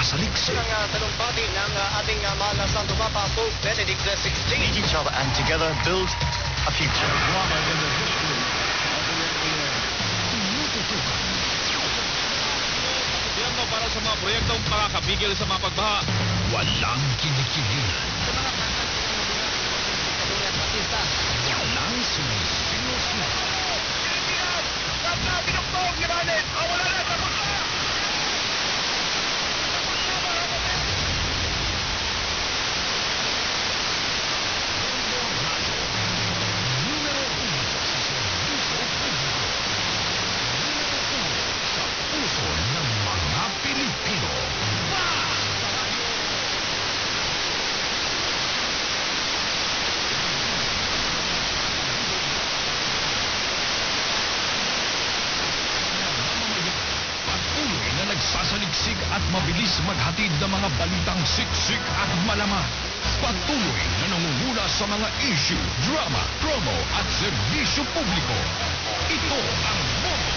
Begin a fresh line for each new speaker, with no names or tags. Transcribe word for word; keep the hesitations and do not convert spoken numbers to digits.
nagsasaliksik.
Ang uh, talumpati ng uh, ating uh, mahal na Santo Papa, Pope Benedict the sixteenth.
Meet each other and together build a future.
Drama in the history of the N B A.
Gobyerno para sa mga proyektong pakakapigil sa mga pagbaha.
Walang kinikigil. Walang sinusinusin. Nagsasaliksik at mabilis maghatid ng mga balitang siksik at malaman. Patuloy na nangunguna sa mga issue, drama, promo at serbisyo publiko. Ito ang Bombo.